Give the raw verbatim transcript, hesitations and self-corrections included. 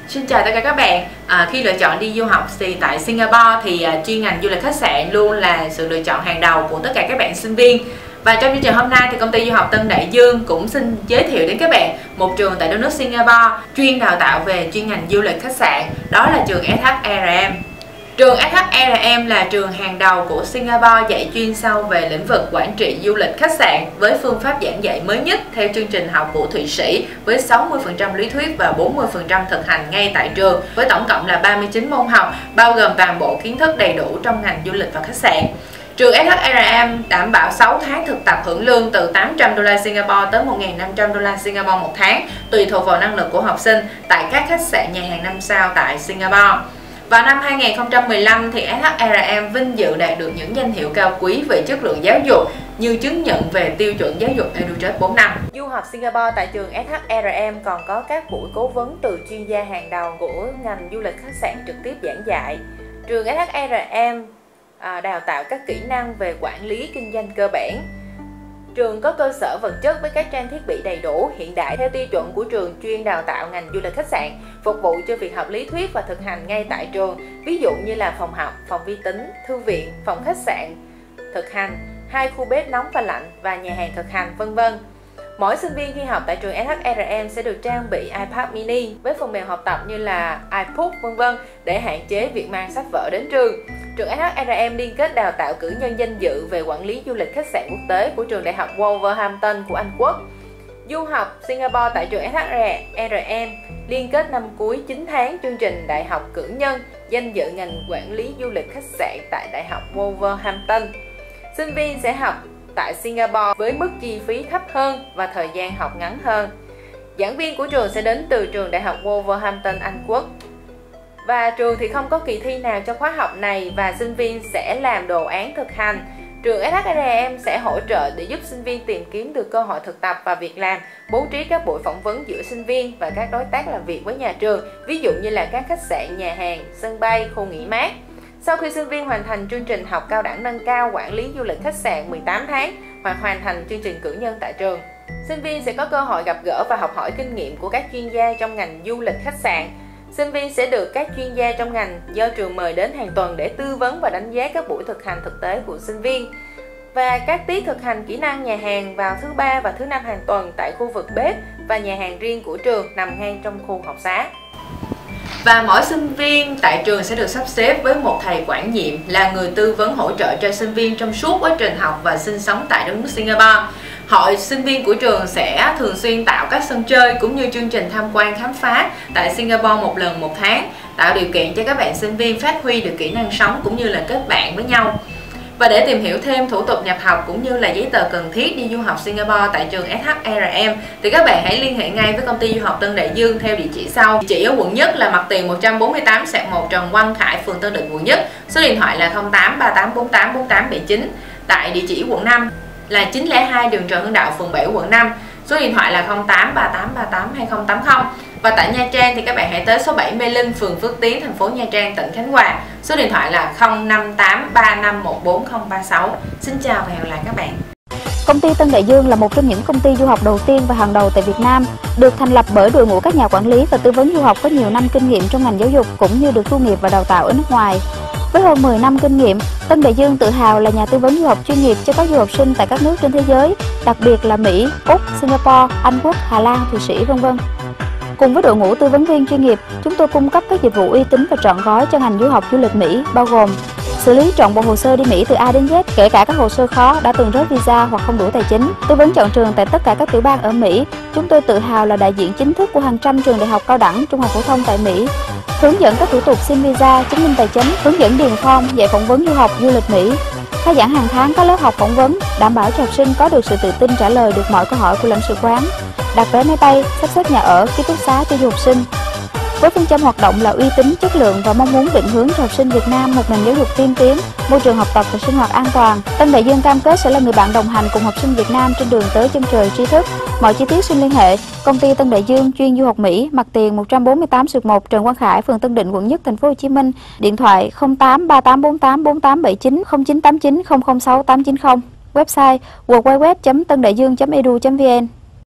Xin chào tất cả các bạn. À, khi lựa chọn đi du học thì tại Singapore thì à, chuyên ngành du lịch khách sạn luôn là sự lựa chọn hàng đầu của tất cả các bạn sinh viên. Và trong chương trình hôm nay thì công ty du học Tân Đại Dương cũng xin giới thiệu đến các bạn một trường tại đất nước Singapore chuyên đào tạo về chuyên ngành du lịch khách sạn, đó là trường ét hát e rờ em. Trường ét hát e rờ em là trường hàng đầu của Singapore dạy chuyên sâu về lĩnh vực quản trị du lịch khách sạn với phương pháp giảng dạy mới nhất theo chương trình học của Thụy Sĩ với sáu mươi phần trăm lý thuyết và bốn mươi phần trăm thực hành ngay tại trường, với tổng cộng là ba mươi chín môn học bao gồm toàn bộ kiến thức đầy đủ trong ngành du lịch và khách sạn. Trường ét hát e rờ em đảm bảo sáu tháng thực tập hưởng lương từ tám trăm đô la Singapore tới một nghìn năm trăm đô la Singapore một tháng, tùy thuộc vào năng lực của học sinh tại các khách sạn nhà hàng năm sao tại Singapore. Vào năm hai nghìn không trăm mười lăm thì ét hát e rờ em vinh dự đạt được những danh hiệu cao quý về chất lượng giáo dục như chứng nhận về tiêu chuẩn giáo dục EduTrust bốn năm. Du học Singapore tại trường ét hát e rờ em còn có các buổi cố vấn từ chuyên gia hàng đầu của ngành du lịch khách sạn trực tiếp giảng dạy. Trường ét hát e rờ em à, đào tạo các kỹ năng về quản lý kinh doanh cơ bản. Trường có cơ sở vật chất với các trang thiết bị đầy đủ, hiện đại theo tiêu chuẩn của trường chuyên đào tạo ngành du lịch khách sạn, phục vụ cho việc học lý thuyết và thực hành ngay tại trường, ví dụ như là phòng học, phòng vi tính, thư viện, phòng khách sạn thực hành, hai khu bếp nóng và lạnh và nhà hàng thực hành, vân vân. Mỗi sinh viên khi học tại trường ét hát e rờ em sẽ được trang bị iPad mini với phần mềm học tập như là iPods, vân vân để hạn chế việc mang sách vở đến trường. Trường ét hát e rờ em liên kết đào tạo cử nhân danh dự về quản lý du lịch khách sạn quốc tế của trường đại học Wolverhampton của Anh Quốc. Du học Singapore tại trường ét hát e rờ em liên kết năm cuối chín tháng chương trình đại học cử nhân danh dự ngành quản lý du lịch khách sạn tại đại học Wolverhampton. Sinh viên sẽ học tại Singapore với mức chi phí thấp hơn và thời gian học ngắn hơn. Giảng viên của trường sẽ đến từ trường đại học Wolverhampton, Anh Quốc. Và trường thì không có kỳ thi nào cho khóa học này và sinh viên sẽ làm đồ án thực hành. Trường ét hát e rờ em sẽ hỗ trợ để giúp sinh viên tìm kiếm được cơ hội thực tập và việc làm, bố trí các buổi phỏng vấn giữa sinh viên và các đối tác làm việc với nhà trường, ví dụ như là các khách sạn, nhà hàng, sân bay, khu nghỉ mát. Sau khi sinh viên hoàn thành chương trình học cao đẳng nâng cao quản lý du lịch khách sạn mười tám tháng hoặc hoàn thành chương trình cử nhân tại trường, sinh viên sẽ có cơ hội gặp gỡ và học hỏi kinh nghiệm của các chuyên gia trong ngành du lịch khách sạn. Sinh viên sẽ được các chuyên gia trong ngành do trường mời đến hàng tuần để tư vấn và đánh giá các buổi thực hành thực tế của sinh viên. Và các tiết thực hành kỹ năng nhà hàng vào thứ ba và thứ năm hàng tuần tại khu vực bếp và nhà hàng riêng của trường nằm ngay trong khu học xá. Và mỗi sinh viên tại trường sẽ được sắp xếp với một thầy quản nhiệm là người tư vấn hỗ trợ cho sinh viên trong suốt quá trình học và sinh sống tại đất nước Singapore. Hội sinh viên của trường sẽ thường xuyên tạo các sân chơi cũng như chương trình tham quan khám phá tại Singapore một lần một tháng, tạo điều kiện cho các bạn sinh viên phát huy được kỹ năng sống cũng như là kết bạn với nhau. Và để tìm hiểu thêm thủ tục nhập học cũng như là giấy tờ cần thiết đi du học Singapore tại trường ét hát e rờ em thì các bạn hãy liên hệ ngay với công ty du học Tân Đại Dương theo địa chỉ sau. Địa chỉ ở quận Nhất là mặt tiền một trăm bốn mươi tám xẹt một Trần Quang Khải, phường Tân Định, quận Nhất. Số điện thoại là không tám ba tám bốn tám bốn tám bảy chín. Tại địa chỉ quận năm là chín không hai đường Trần Hưng Đạo, phường bảy, quận năm. Số điện thoại là không tám ba tám ba tám hai không tám không. Và tại Nha Trang thì các bạn hãy tới số bảy Mê Linh, phường Phước Tiến, thành phố Nha Trang, tỉnh Khánh Hòa. Số điện thoại là không năm tám ba năm một bốn không ba sáu. Xin chào và hẹn gặp lại các bạn. Công ty Tân Đại Dương là một trong những công ty du học đầu tiên và hàng đầu tại Việt Nam, được thành lập bởi đội ngũ các nhà quản lý và tư vấn du học có nhiều năm kinh nghiệm trong ngành giáo dục cũng như được tu nghiệp và đào tạo ở nước ngoài. Với hơn mười năm kinh nghiệm, Tân Đại Dương tự hào là nhà tư vấn du học chuyên nghiệp cho các du học sinh tại các nước trên thế giới, đặc biệt là Mỹ, Úc, Singapore, Anh Quốc, Hà Lan, Thụy Sĩ, vân vân. Cùng với đội ngũ tư vấn viên chuyên nghiệp, chúng tôi cung cấp các dịch vụ uy tín và trọn gói cho ngành du học du lịch Mỹ, bao gồm xử lý trọn bộ hồ sơ đi Mỹ từ A đến Z, kể cả các hồ sơ khó đã từng rớt visa hoặc không đủ tài chính, tư vấn chọn trường tại tất cả các tiểu bang ở Mỹ. Chúng tôi tự hào là đại diện chính thức của hàng trăm trường đại học cao đẳng, trung học phổ thông tại Mỹ, hướng dẫn các thủ tục xin visa, chứng minh tài chính, hướng dẫn điền form, dạy phỏng vấn du học du lịch Mỹ, khai giảng hàng tháng các lớp học phỏng vấn, đảm bảo cho học sinh có được sự tự tin trả lời được mọi câu hỏi của lãnh sự quán, đặt vé máy bay, sắp xếp nhà ở, ký túc xá cho du học sinh. Với phương châm hoạt động là uy tín, chất lượng và mong muốn định hướng cho học sinh Việt Nam một nền giáo dục tiên tiến, môi trường học tập và sinh hoạt an toàn, Tân Đại Dương cam kết sẽ là người bạn đồng hành cùng học sinh Việt Nam trên đường tới chân trời tri thức. Mọi chi tiết xin liên hệ công ty Tân Đại Dương chuyên du học Mỹ, mặt tiền một trăm bốn mươi tám xẹt một Trần Quang Khải, phường Tân Định, quận Nhất, thành phố Hồ Chí Minh. Điện thoại không tám ba tám bốn tám bốn tám bảy chín, không chín tám chín không không sáu tám chín không. Website w w w chấm tân đại dương chấm e d u chấm v n.